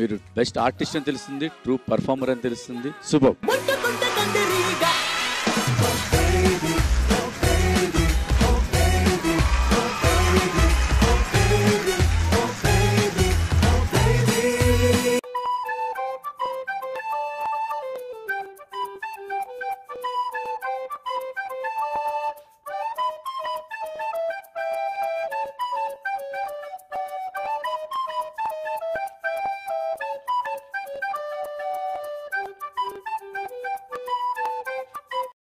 మీరు best artist అని తెలుస్తుంది, ట్రూ పర్ఫార్మర్ అని తెలుస్తుంది. సూపర్.